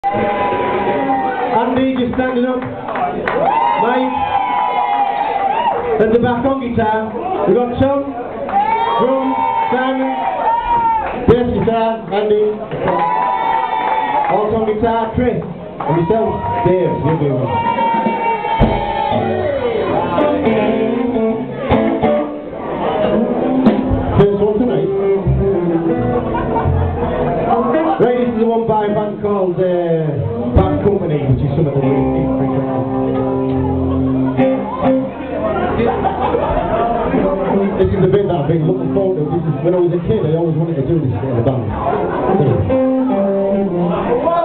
Andy, just standing up. Mike. At the back on guitar. We've got Tom, drum, Simon, bass guitar, Andy. Also on guitar, Chris. And yourself, Dave. You'll be one. First one tonight. Right, this is the one by a band called Bad Company, which is some of the really This is the bit that I've been looking forward to. This is when I was a kid, I always wanted to do this in a band.